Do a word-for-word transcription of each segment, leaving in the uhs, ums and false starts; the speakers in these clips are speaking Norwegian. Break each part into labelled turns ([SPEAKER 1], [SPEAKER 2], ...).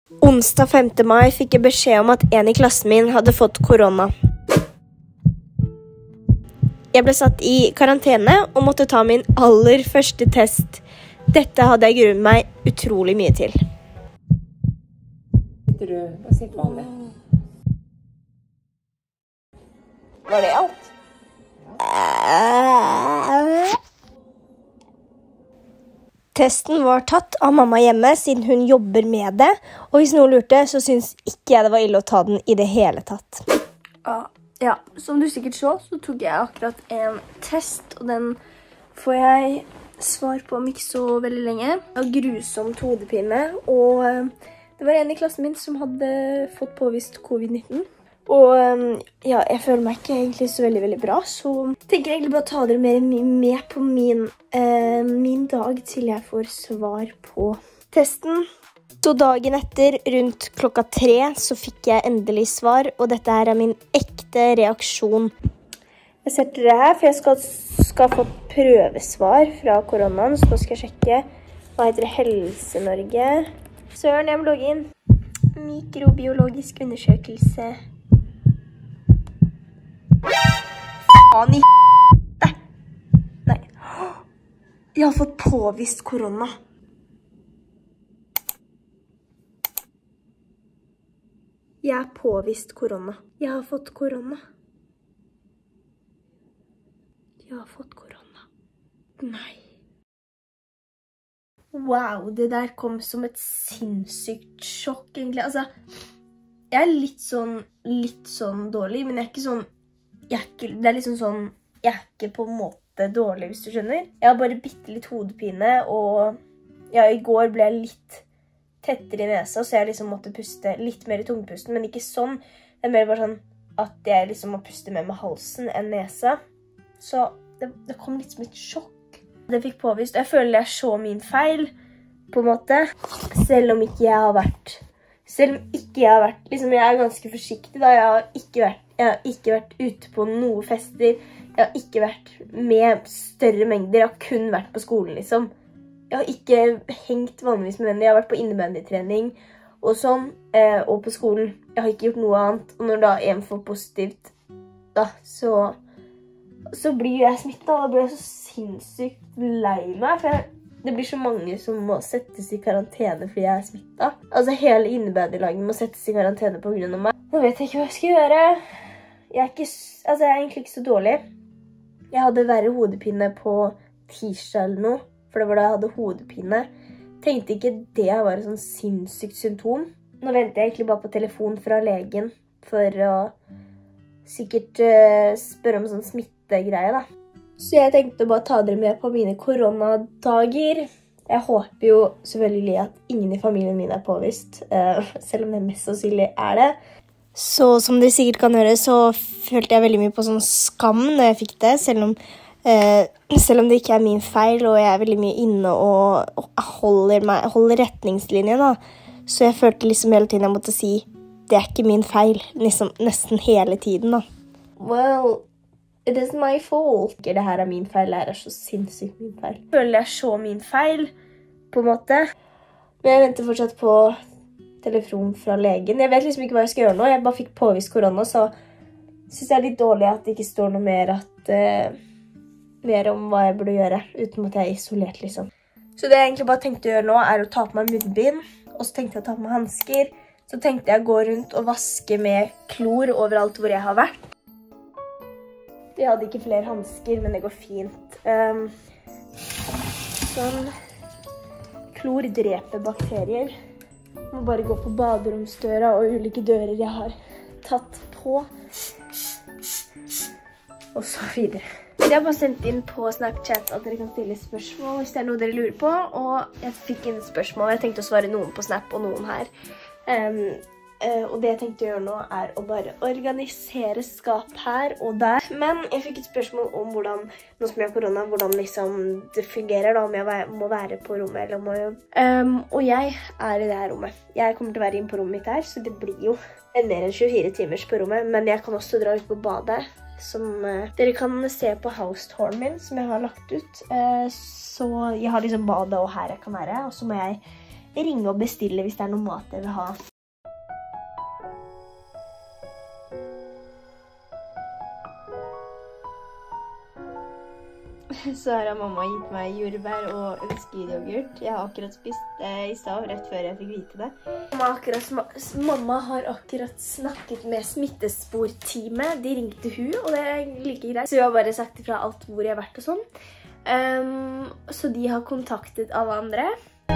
[SPEAKER 1] Onsdag femte mai fikk jeg beskjed om at en i klassen min hadde fått korona. Jeg ble satt i karantene og måtte ta min aller første test. Dette hadde jeg gruet meg utrolig mye til.
[SPEAKER 2] Sitter du? Hva sier vanlig?
[SPEAKER 1] Var det alt? Testen var tatt av mamma hjemme siden hun jobber med det, og hvis noen lurte, så synes ikke jeg det var ille å ta den i det hele tatt. Ah, ja, som du sikkert så, så tok jeg akkurat en test, og den får jeg svar på om ikke så veldig lenge. Det var grusomt hodepine, og det var en i klassen min som hadde fått påvist covid nitten. Og ja, jeg føler meg ikke egentlig så veldig, veldig bra, så tenker jeg egentlig bare ta dere mer med på min, eh, min dag til jeg får svar på testen. Så dagen etter, rundt klokka tre, så fikk jeg endelig svar, og dette her er min ekte reaksjon. Jeg setter det her, for jeg skal, skal få prøvesvar fra koronaen, så nå skal jeg sjekke. Hva heter det? Helse Norge. Søren, jeg må logge inn. Mikrobiologisk undersøkelse. Faen i h***e! Nei. Jeg har fått påvist korona. Jeg er påvist korona. Jeg har fått korona. Jeg har fått korona. Nei. Wow, det der kom som et sinnssykt sjokk, egentlig. Altså, jeg er litt sånn, litt sånn dårlig, men jeg er ikke sånn, jeg er ikke, det er liksom sånn, jeg er ikke på en måte dårlig, hvis du skjønner. Jeg har bare bitte litt hodepine, og ja, i går ble jeg litt tettere i nesa, så jeg liksom måtte puste litt mer i tungpusten, men ikke sånn. Det er mer bare sånn at jeg liksom må puste mer med halsen enn nesa. Så det, det kom litt som et sjokk. Det fikk påvist, og jeg føler jeg så min feil, på en måte. Selv om ikke jeg har vært, selv om ikke jeg har vært, liksom jeg er ganske forsiktig da, jeg har ikke vært, jeg har ikke vært ute på noen fester, jeg har ikke vært med større mengder, jeg har kun vært på skolen liksom. Jeg har ikke hengt vanligvis med venner, jeg har vært på innebandytrening og sånn, eh, og på skolen. Jeg har ikke gjort noe annet, og når da en får positivt, da, så, så blir jeg smittet, og da blir jeg så sinnssykt lei meg, for jeg, det blir så mange som må settes i karantene fordi jeg er smittet. Altså hele innebandylaget må settes i karantene på grunn av meg. Nå vet jeg ikke hva jeg skal gjøre. Jeg er, ikke, altså jeg er egentlig ikke så dårlig. Jeg hadde verre hodepine på tirsdag eller noe, for det var da jeg hadde hodepine. Tenkte ikke det var et sånn sinnssykt symptom. Nå venter jeg egentlig bare på telefon fra legen for å sikkert uh, spørre om sånn smittegreie da. Så jeg tenkte bare ta dere med på mine koronadager. Jeg håper jo selvfølgelig at ingen i familien min er påvist, uh, selv om det mest sannsynlig er det. Så som dere sikkert kan høre, så følte jeg veldig mye på sånn skam når jeg fikk det, selv om, uh, selv om det ikke er min feil, og jeg er veldig mye inne og, og holder, meg, holder retningslinjen da. Så jeg følte liksom hele tiden jeg måtte si, det er ikke min feil, liksom, nesten hele tiden da. Well, it is my fault. Det her er min feil, det her er så sinnssykt min feil. Jeg føler jeg så min feil, på en måte. Men jeg venter fortsatt på telefon fra legen. Jeg vet liksom ikke hva jeg skal gjøre nå. Jeg bare fikk påvist korona, så synes jeg er litt dårlig at det ikke står noe mer, at, uh, mer om hva jeg burde gjøre, uten at jeg er isolert, liksom. Så det jeg egentlig bare tenkte å gjøre nå, er å ta på meg munnbind, og så tenkte jeg å ta på meg handsker. Så tenkte jeg å gå rundt og vaske med klor overalt hvor jeg har vært. Jeg hadde ikke flere handsker, men det går fint. Um, sånn. Klor dreper bakterier. Jeg må bare gå på baderomsdøra og ulike dører jeg har tatt på. Og så videre. Jeg har bare sendt inn på Snapchat at dere kan stille spørsmål hvis det er noe dere lurer på. Og jeg fikk inn spørsmål. Jeg tenkte å svare noen på Snap og noen her. Um, Uh, og det jeg tenkte å gjøre nå er å bare organisere skap her og der. Men jeg fikk et spørsmål om hvordan, nå som jeg har korona, hvordan liksom det fungerer da, om jeg må være på rommet eller må jeg... Um, og jeg er i det her rommet. Jeg kommer til å være inne på rommet mitt her, så det blir jo en mer enn tjuefire timers på rommet. Men jeg kan også dra ut på badet, som uh, dere kan se på house-touren min, som jeg har lagt ut. Uh, så jeg har liksom badet og her jeg kan være, og så må jeg ringe og bestille hvis det er noe mat jeg vil ha. Så her har mamma gitt meg jordbær og ønskeyoghurt. Jeg har akkurat spist det i stad, rett før jeg fikk vite det. Mamma, akkurat, mamma har akkurat snakket med smittesporteamet. De ringte hun, og det er like greit. Så hun har bare sagt ifra alt hvor jeg har vært og sånn. Um, så de har kontaktet alle andre.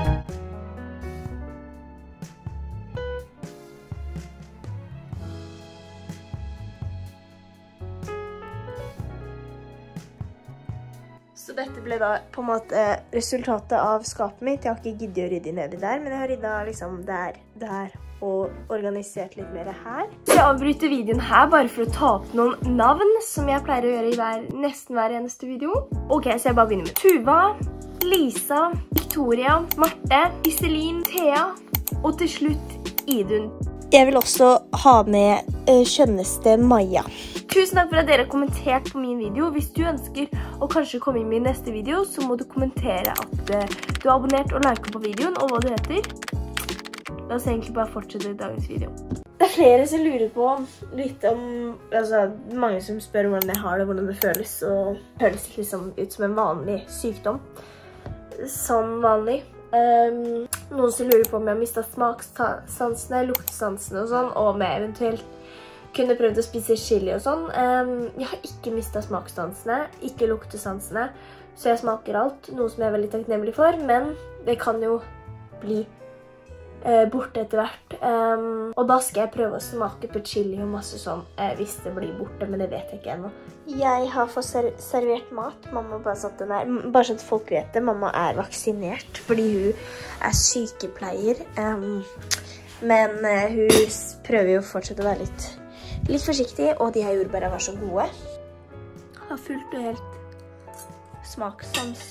[SPEAKER 1] Så dette ble da på en måte resultatet av skapet mitt. Jeg har ikke giddet å rydde nedi der, men jeg har ryddet liksom der, der og organisert litt mer her. Så jeg avbryter videoen her bare for å ta opp noen navn som jeg pleier å gjøre i hver, nesten hver eneste video. Ok, så jeg bare begynner med Tuva, Lisa, Victoria, Marte, Iselin, Thea og til slutt Idun. Jeg vil også ha med uh, skjønneste Maja. Tusen takk for at dere har kommentert på min video. Hvis du ønsker å kanskje komme inn i min neste video, så må du kommentere at uh, du har abonnert og liket på videoen, og hva du heter. La oss egentlig bare fortsette dagens video. Det er flere som lurer på litt om, altså mange som spør hvordan jeg har det, hvordan det føles, og føles liksom ut som en vanlig sykdom. Sånn vanlig. Um, noen som lurer på om jeg har mistet smakssansene, luktesansene og sånn, og om jeg eventuelt kunne prøvd å spise chili og sånn. Um, jeg har ikke mistet smakssansene, ikke luktesansene, så jeg smaker alt, noe som jeg er veldig takknemlig for, men det kan jo bli uh, borte etter hvert. Um, og da skal jeg prøve å smake på chili og masse sånn, uh, hvis det blir borte, men det vet jeg ikke ennå. Jeg har fått ser servert mat. Mamma bare satt den her. Bare så at folk vet det, mamma er vaksinert fordi hun er sykepleier. Um, men uh, hun prøver jo fortsatt å være litt, litt forsiktig, og de her jordbærene var så gode. Har fullt og helt smakssans.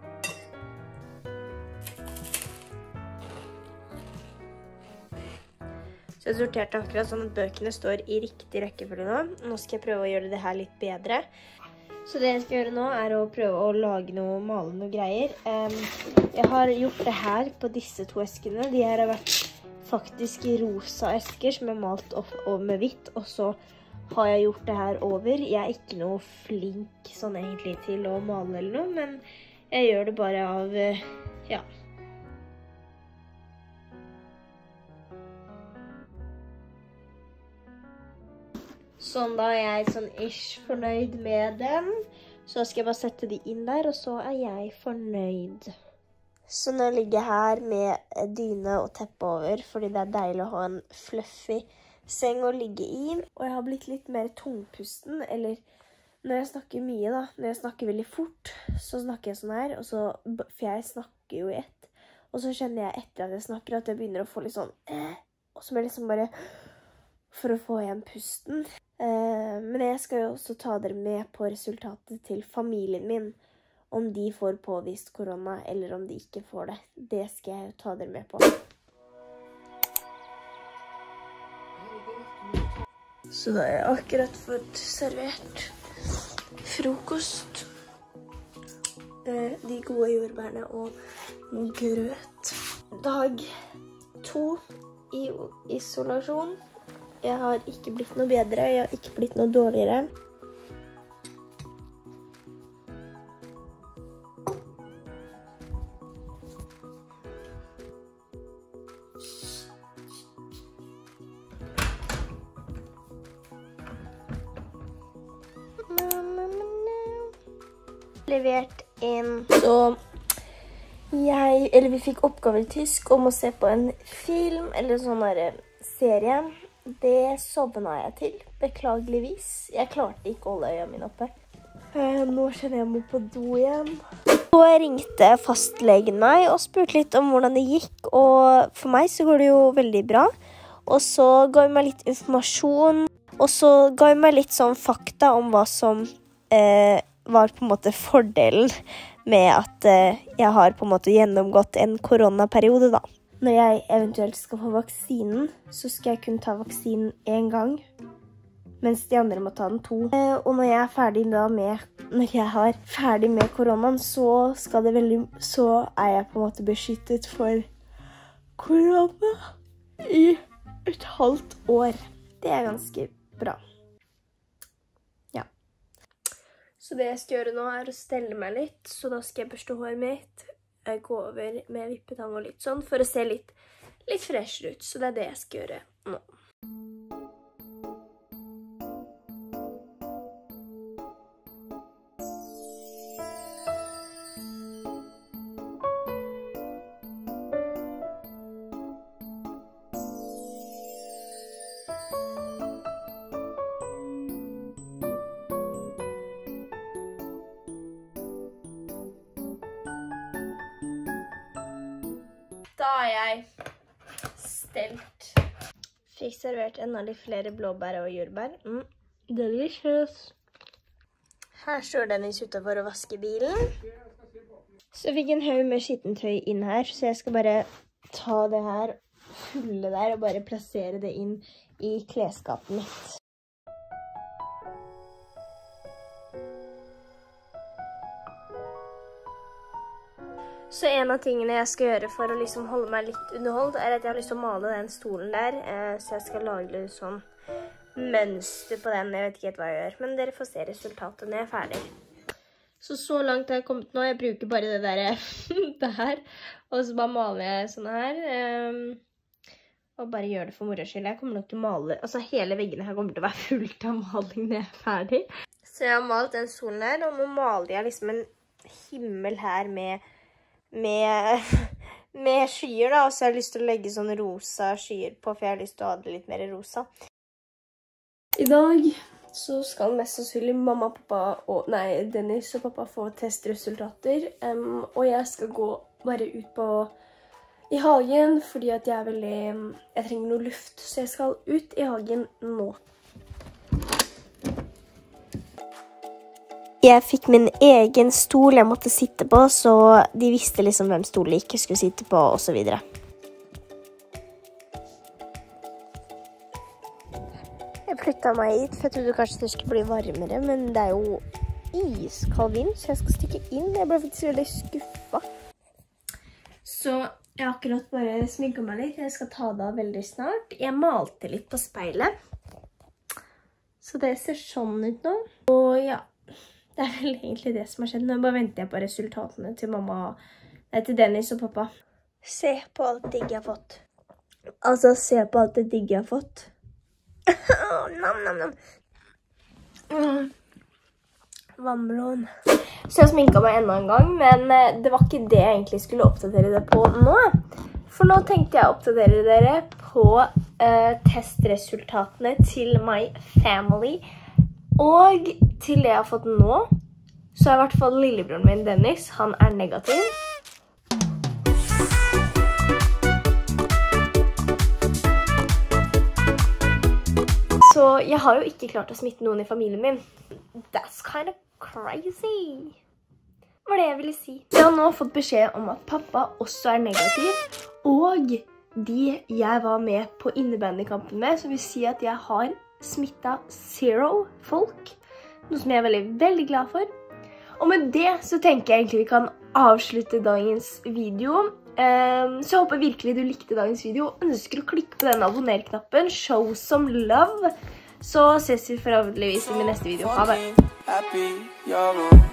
[SPEAKER 1] Så jeg sorterte akkurat sånn at bøkene står i riktig rekkefølge nå. Nå skal jeg prøve å gjøre det her litt bedre. Så det jeg skal gjøre nå er å prøve å lage noe, male noe greier. Um, jeg har gjort det her på disse to eskene. De her har vært faktisk i rosa esker som er malt opp med hvitt. Og så har jeg gjort det her over. Jeg er ikke noe flink sånn egentlig til å male eller noe, men jeg gjør det bare av, ja. Sånn da er jeg sånn ish fornøyd med dem. Så skal jeg bare sette de inn der, og så er jeg fornøyd. Så nå ligger jeg her med dyne og teppe over, fordi det er deilig å ha en fluffy seng å ligge i. Og jeg har blitt litt mer tungpusten, eller når jeg snakker mye da, når jeg snakker veldig fort, så snakker jeg sånn her, og så, for jeg snakker jo i ett. Og så kjenner jeg etter at jeg snakker at jeg begynner å få litt sånn, eh, og så må jeg liksom bare, for å få igjen pusten. Uh, men jeg skal jo også ta dere med på resultatet til familien min, om de får påvist korona, eller om de ikke får det. Det skal jeg jo ta dere med på. Så da har jeg akkurat fått servert frokost. Uh, de gode jordbærene og grøt. Dag to i isolasjon. Jeg har ikke blitt noe bedre, jeg har ikke blitt noe dårligere. Levert inn. Så jeg, eller vi fikk oppgave i tysk om å se på en film, eller sånn her serie. Det sovna jeg til, beklageligvis. Jeg klarte ikke å holde øya mine oppe. Eh, nå kjenner jeg meg på do igjen. Så ringte fastlegen meg og spurte litt om hvordan det gikk, og for meg så går det jo veldig bra. Og så ga hun meg litt informasjon, og så ga hun meg litt sånn fakta om hva som eh, var på en måte fordelen med at eh, jeg har på en måte gjennomgått en koronaperiode da. Når jeg eventuelt skal få vaksinen, så skal jeg kun ta vaksinen en gang, mens de andre må ta den to. Og når jeg er ferdig da med, når jeg er ferdig med koronaen, så, skal det veldig, så er jeg på en måte beskyttet for korona i et halvt år. Det er ganske bra. Ja. Så det jeg skal gjøre nå er å stelle meg litt, så da skal jeg børste håret mitt, gå over med vippetang og litt sånn, for å se litt, litt freshere ut. Så det er det jeg skal gjøre nå. Da har jeg stelt. Fikk servert enda litt flere blåbær og jordbær. Mm, delicious. Her står Dennis utenfor å vaske bilen. Så jeg fikk en haug med skittentøy inn her, så jeg skal bare ta det her, fylle der og bare plassere det inn i klesskapet mitt. Så en av tingene jeg skal gjøre for å liksom holde meg litt underholdt, er at jeg har lyst til å male den stolen der, eh, så jeg skal lage litt sånn mønster på den. Jeg vet ikke helt hva jeg gjør, men dere får se resultatet når jeg er ferdig. Så så langt har jeg kommet nå. Jeg bruker bare det der, det her, og så bare maler jeg sånn her, eh, og bare gjør det for moro skyld. Jeg kommer nok til å male, altså hele veggene her kommer til å være fullt av maling når jeg er ferdig. Så jeg har malt den stolen her, og nå maler jeg liksom en himmel her med Med, med skyer da, og så har jeg lyst til å legge sånne rosa skyer på, for jeg har lyst til å ha det litt mer rosa. I dag så skal mest sannsynlig mamma, pappa og, nei, Dennis og pappa få testresultater, um, og jeg skal gå bare ut på i hagen, fordi at jeg er veldig, jeg trenger noe luft, så jeg skal ut i hagen nå. Jeg fikk min egen stol jeg måtte sitte på, så de visste liksom hvem stolen jeg ikke skulle sitte på, og så videre. Jeg flyttet meg hit, for jeg trodde kanskje det skulle bli varmere, men det er jo iskald vind, så jeg skal stikke inn. Jeg ble faktisk veldig skuffet. Så jeg har akkurat bare sminket meg litt. Jeg skal ta det av veldig snart. Jeg malte litt på speilet, så det ser sånn ut nå. Og ja. Det er vel egentlig det som har skjedd. Nå bare venter jeg på resultatene til mamma, nei, til Dennis og pappa. Se på alt digg jeg har fått. Altså, se på alt det digg jeg har fått. nam, nam, nam. Mm. Vannmelon. Så jeg sminket meg enda en gang, men det var ikke det jeg egentlig skulle oppdatere det på nå. For nå tenkte jeg å oppdatere dere på uh, testresultatene til my family. Og til det jeg har fått nå, så er i hvert fall lillebroren min, Dennis, han er negativ. Så jeg har jo ikke klart å smitte noen i familien min. That's kind of crazy. Hva er det jeg ville si? Jeg har nå fått beskjed om at pappa også er negativ, og de jeg var med på innebandykampen med, så vil si at jeg har smittet zero folk, noe som jeg er veldig, veldig glad for. Og med det så tenker jeg egentlig vi kan avslutte dagens video. Um, så jeg håper virkelig du likte dagens video. Ønsker å klikke på den abonner-knappen, show some love. Så ses vi forhåpentligvis i min neste video. Ha det!